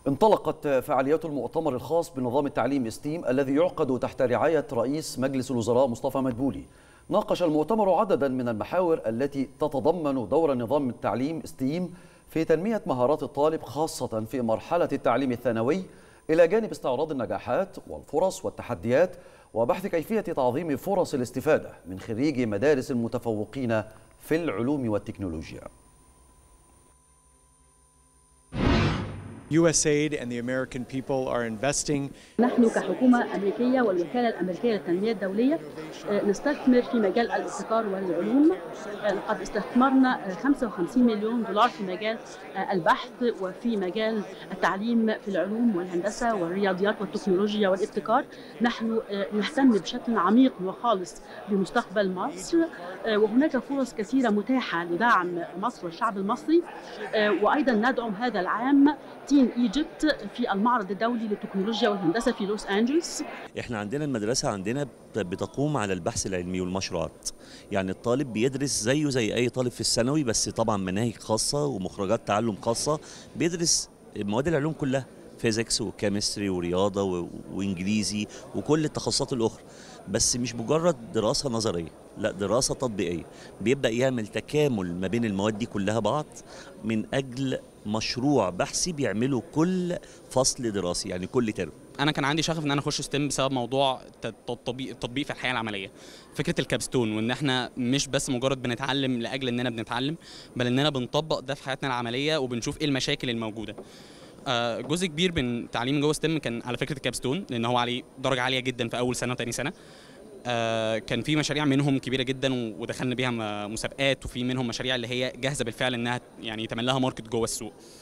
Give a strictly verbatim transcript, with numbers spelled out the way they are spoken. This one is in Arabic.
انطلقت فعاليات المؤتمر الخاص بنظام التعليم ستيم الذي يعقد تحت رعاية رئيس مجلس الوزراء مصطفى مدبولي. ناقش المؤتمر عددا من المحاور التي تتضمن دور نظام التعليم ستيم في تنمية مهارات الطالب خاصة في مرحلة التعليم الثانوي، إلى جانب استعراض النجاحات والفرص والتحديات وبحث كيفية تعظيم فرص الاستفادة من خريجي مدارس المتفوقين في العلوم والتكنولوجيا. يو إس إيه I D and the American people are investing. نحن كحكومة أمريكية والوكالة الأمريكية للتنمية الدولية نستثمر في مجال الابتكار والعلوم. لقد استثمرنا خمسة وخمسين مليون دولار في مجال البحث وفي مجال التعليم في العلوم والهندسة والرياضيات والتكنولوجيا والابتكار. نحن نهتم بشكل عميق وخالص بمستقبل مصر، وهناك فرص كثيرة متاحة لدعم مصر والشعب المصري، وأيضا ندعم هذا العام تين ايجيبت في المعرض الدولي للتكنولوجيا والهندسة في لوس أنجلوس. احنا عندنا المدرسة عندنا بتقوم على البحث العلمي والمشروعات، يعني الطالب بيدرس زيه زي أي طالب في الثانوي، بس طبعا مناهج خاصة ومخرجات تعلم خاصة، بيدرس مواد العلوم كلها، فيزيكس وكيمستري ورياضة وإنجليزي وكل التخصصات الأخرى، بس مش مجرد دراسة نظرية، لا دراسة تطبيقية. بيبدأ يعمل تكامل ما بين المواد دي كلها بعض من أجل مشروع بحثي بيعمله كل فصل دراسي، يعني كل ترم. انا كان عندي شغف ان انا اخش ستيم بسبب موضوع التطبيق التطبيق في الحياه العمليه، فكره الكابستون، وان احنا مش بس مجرد بنتعلم لاجل اننا بنتعلم، بل اننا بنطبق ده في حياتنا العمليه وبنشوف ايه المشاكل الموجوده. جزء كبير من تعليم جوه ستيم كان على فكره الكابستون، لان هو عليه درجه عاليه جدا في اول سنه وثاني سنه. كان في مشاريع منهم كبيره جدا ودخلنا بيها مسابقات، وفي منهم مشاريع اللي هي جاهزه بالفعل انها يعني يتعمل لها ماركت جوه السوق.